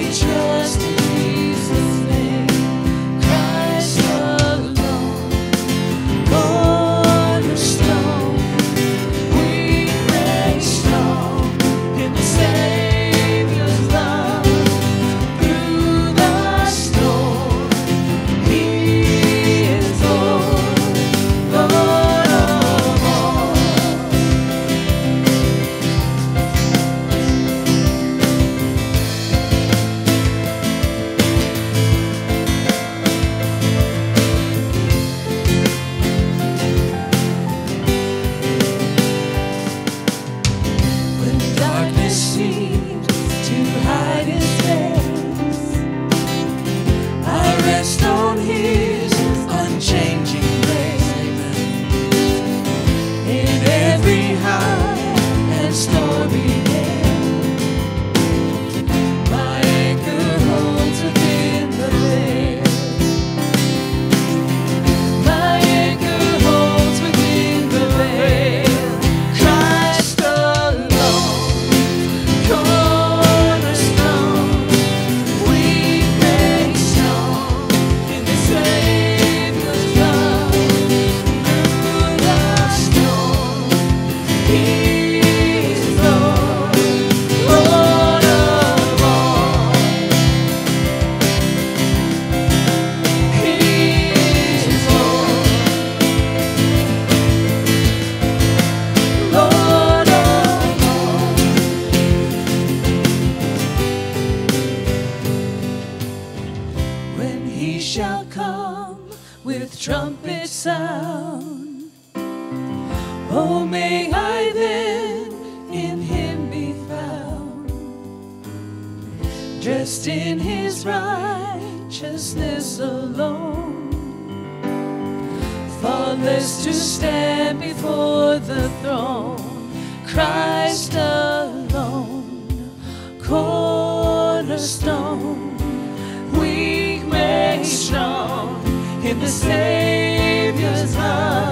trust in Jesus' name. Christ alone, cornerstone. We make strong in the Savior's love. Through the storm, He is Lord, Lord of all. When darkness seems to hide His face, I rest on His unchanging grace. In every high and stormy gale, my anchor holds within the veil. My anchor holds within the veil. Christ alone, cornerstone. We make strong in the Savior's love. Through the storm, He is Lord, Lord of all. He is Lord, Lord of all. When He shall come with trumpet sound, oh, may I then in Him be found, dressed in His righteousness alone, faultless to stand before the throne. Christ alone, cornerstone. We make strong in the Savior's love.